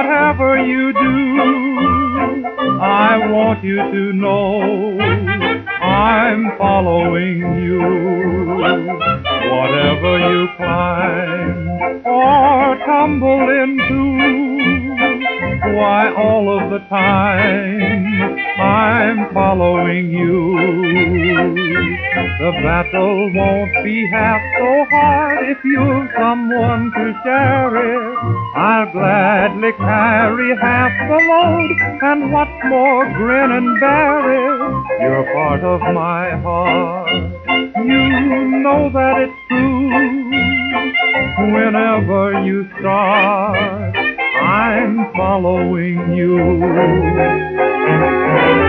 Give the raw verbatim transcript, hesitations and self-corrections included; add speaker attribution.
Speaker 1: whatever you do, I want you to know I'm following you. Whatever you climb or tumble into, why all of the time I'm following you. The battle won't be half so hard if you've someone to share it. I'll gladly carry half the load, and what's more, grin and bear it. You're part of my heart, you know that it's true. Whenever you start, I'm following you.